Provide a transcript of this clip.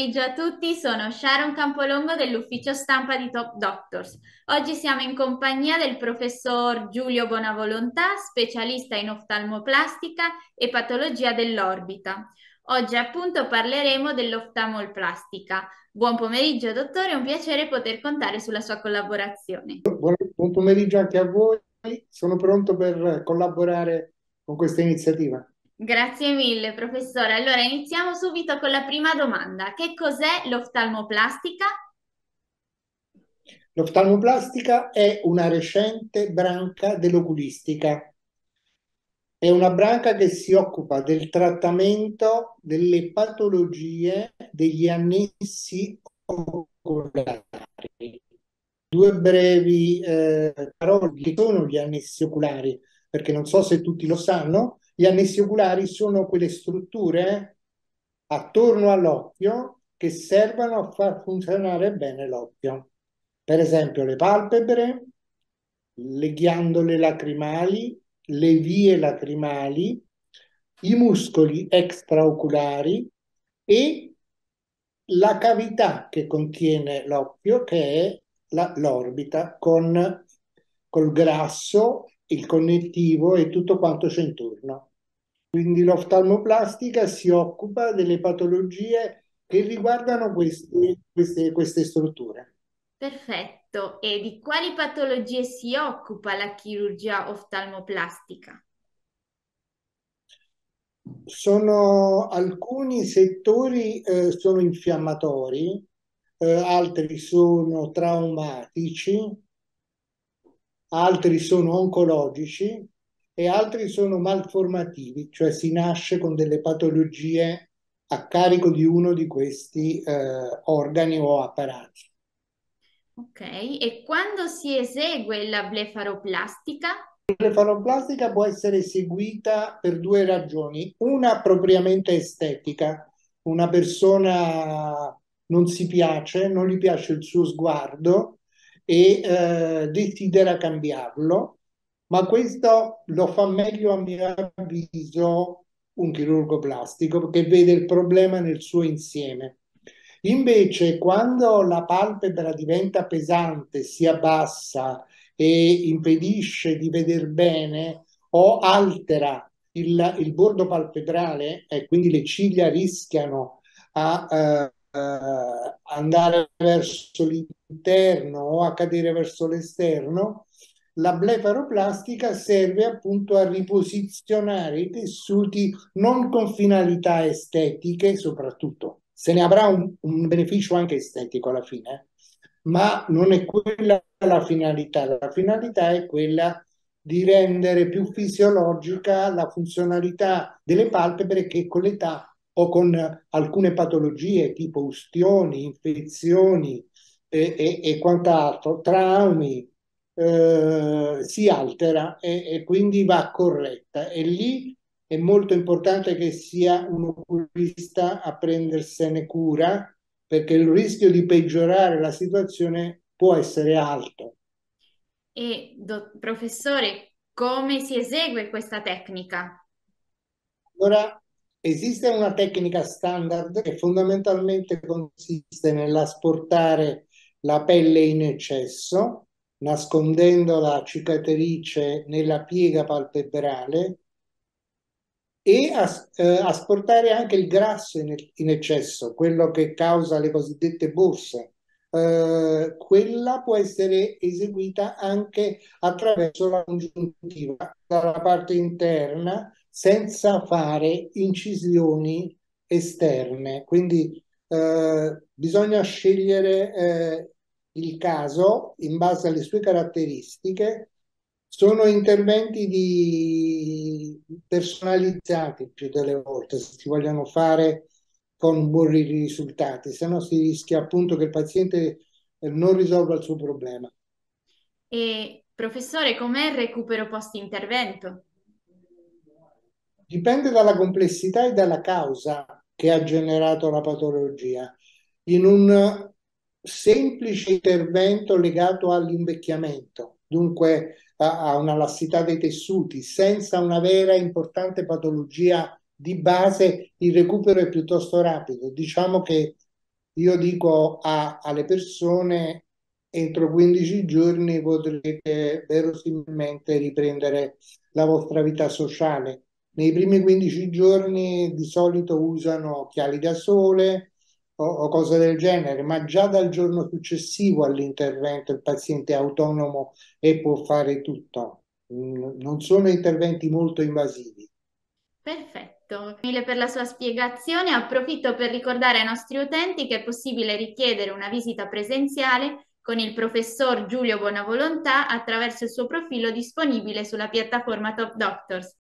pomeriggio a tutti, sono Sharon Campolongo dell'ufficio stampa di Top Doctors. Oggi siamo in compagnia del professor Giulio Bonavolontà, specialista in oftalmoplastica e patologia dell'orbita. Oggi appunto parleremo dell'oftalmoplastica. Buon pomeriggio dottore, è un piacere poter contare sulla sua collaborazione. Buon pomeriggio anche a voi, sono pronto per collaborare con questa iniziativa. Grazie mille, professore. Allora, iniziamo subito con la prima domanda. Che cos'è l'oftalmoplastica? L'oftalmoplastica è una recente branca dell'oculistica. È una branca che si occupa del trattamento delle patologie degli annessi oculari. Due brevi parole: che sono gli annessi oculari, perché non so se tutti lo sanno. Gli annessi oculari sono quelle strutture attorno all'occhio che servono a far funzionare bene l'occhio. Per esempio le palpebre, le ghiandole lacrimali, le vie lacrimali, i muscoli extraoculari e la cavità che contiene l'occhio, che è l'orbita, col grasso, il connettivo e tutto quanto c'è intorno. Quindi l'oftalmoplastica si occupa delle patologie che riguardano queste strutture. Perfetto. E di quali patologie si occupa la chirurgia oftalmoplastica? Alcuni settori sono infiammatori, altri sono traumatici, altri sono oncologici e altri sono malformativi, cioè si nasce con delle patologie a carico di uno di questi organi o apparati. Ok. E quando si esegue la blefaroplastica? La blefaroplastica può essere eseguita per due ragioni: una propriamente estetica. Una persona non si piace, non gli piace il suo sguardo e desidera cambiarlo, ma questo lo fa meglio, a mio avviso, un chirurgo plastico, che vede il problema nel suo insieme. Invece, quando la palpebra diventa pesante, si abbassa e impedisce di vedere bene o altera il bordo palpebrale, e quindi le ciglia rischiano a andare verso l'interno o a cadere verso l'esterno, la blefaroplastica serve appunto a riposizionare i tessuti non con finalità estetiche, soprattutto se ne avrà un beneficio anche estetico alla fine, ma non è quella la finalità. La finalità è quella di rendere più fisiologica la funzionalità delle palpebre, che con l'età o con alcune patologie tipo ustioni, infezioni e quant'altro, traumi, si altera e quindi va corretta. E lì è molto importante che sia un oculista a prendersene cura, perché il rischio di peggiorare la situazione può essere alto. E professore, come si esegue questa tecnica? Ora, esiste una tecnica standard che fondamentalmente consiste nell'asportare la pelle in eccesso, nascondendo la cicatrice nella piega palpebrale, e asportare anche il grasso in eccesso, quello che causa le cosiddette borse. Quella può essere eseguita anche attraverso la congiuntiva dalla parte interna, senza fare incisioni esterne. Quindi bisogna scegliere il caso in base alle sue caratteristiche. Sono interventi personalizzati più delle volte, se si vogliono fare con buoni risultati, se no si rischia appunto che il paziente non risolva il suo problema. E professore, com'è il recupero post-intervento? Dipende dalla complessità e dalla causa che ha generato la patologia. In un semplice intervento legato all'invecchiamento, dunque a una lassità dei tessuti, senza una vera e importante patologia di base, il recupero è piuttosto rapido. Diciamo che io dico alle persone, entro 15 giorni potrete verosimilmente riprendere la vostra vita sociale. Nei primi 15 giorni di solito usano occhiali da sole o cose del genere, ma già dal giorno successivo all'intervento il paziente è autonomo e può fare tutto. Non sono interventi molto invasivi. Perfetto, mille per la sua spiegazione. Approfitto per ricordare ai nostri utenti che è possibile richiedere una visita presenziale con il professor Giulio Bonavolontà attraverso il suo profilo disponibile sulla piattaforma Top Doctors.